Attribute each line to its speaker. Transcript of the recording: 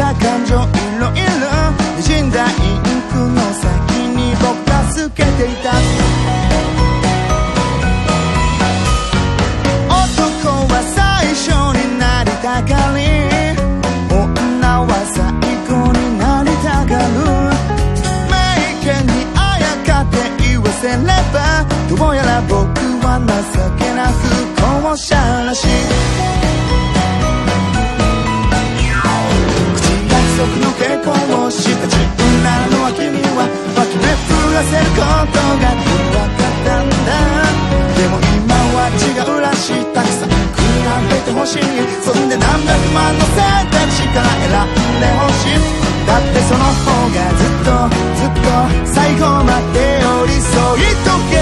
Speaker 1: な感情いろいろ滲んだインクの先に僕がつけていた。男は最初になりたがり、女は最後になりたがる。名言にあやかって言わせれば、どうやら僕は情けな不幸者らしい。約束の結婚をした自分なのは君は脇目振らせることが分かったんだ。でも今は違うらしい。たくさん比べてほしい。そんで何百万の選択肢から選んでほしい。だってその方がずっとずっと最後まで寄り添いとけ